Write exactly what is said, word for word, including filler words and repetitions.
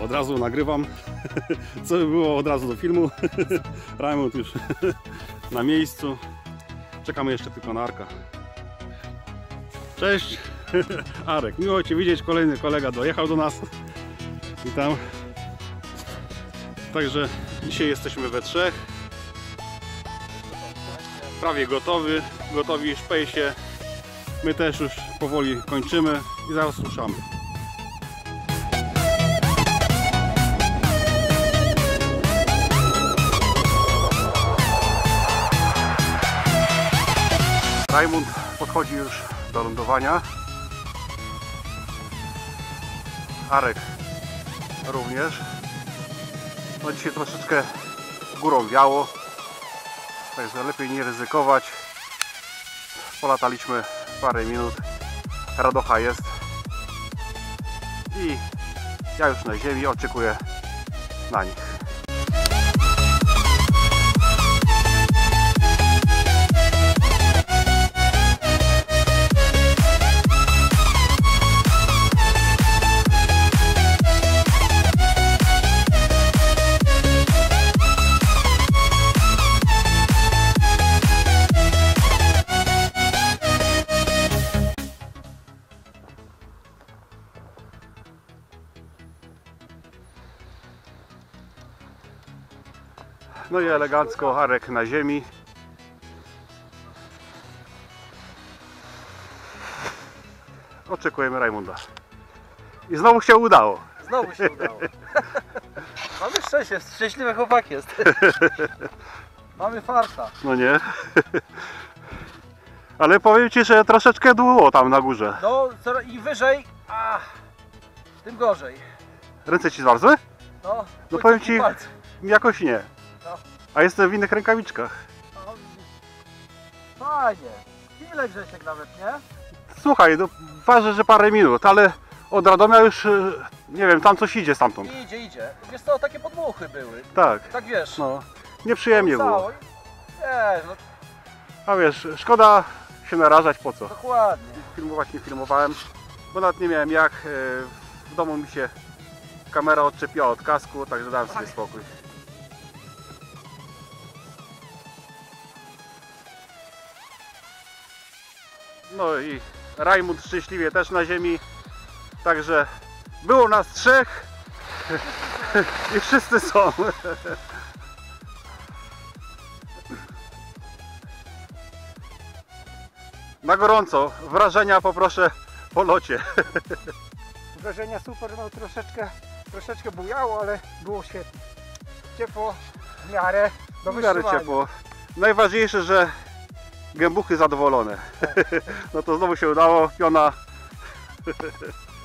od razu nagrywam, co by było od razu do filmu. Rajmund już na miejscu. Czekamy jeszcze tylko na Arka. Cześć Arek, miło Cię widzieć, kolejny kolega dojechał do nas. Witam. Także dzisiaj jesteśmy we trzech. Prawie gotowy, gotowi szpejsie. My też już powoli kończymy i zaraz ruszamy. Rajmund podchodzi już do lądowania. Arek również. No dzisiaj troszeczkę górą wiało, także lepiej nie ryzykować. Polataliśmy parę minut, radocha jest i ja już na ziemi oczekuję na nich. No i elegancko Arek na ziemi. Oczekujemy Rajmunda. I znowu się udało. Znowu się udało. Mamy szczęście, szczęśliwy chłopak jest. Mamy farta. No nie. Ale powiem Ci, że troszeczkę długo tam na górze. No im wyżej, a tym gorzej. Ręce Ci zmarzły? No, no powiem Ci, palce. jakoś nie. No. A jestem w innych rękawiczkach. No, fajnie. Chwilę Grzesiek nawet, nie? Słuchaj, no ważę, że parę minut, ale od Radomia już, nie wiem, tam coś idzie stamtąd. Idzie, idzie. Wiesz co, takie podmuchy były. Tak. Tak wiesz. No, nieprzyjemnie było. Nie, no. A wiesz, szkoda się narażać, po co? Dokładnie. Filmować nie filmowałem, bo nawet nie miałem jak. W domu mi się kamera odczepiła od kasku, także dałem sobie spokój. No i Rajmund szczęśliwie też na ziemi. Także było nas trzech i wszyscy są. Na gorąco, wrażenia poproszę po locie. Wrażenia super, no troszeczkę, troszeczkę bujało, ale było świetnie. Ciepło, w miarę do W miarę wytrzymania. ciepło. Najważniejsze, że gębuchy zadowolone. No to znowu się udało, piona.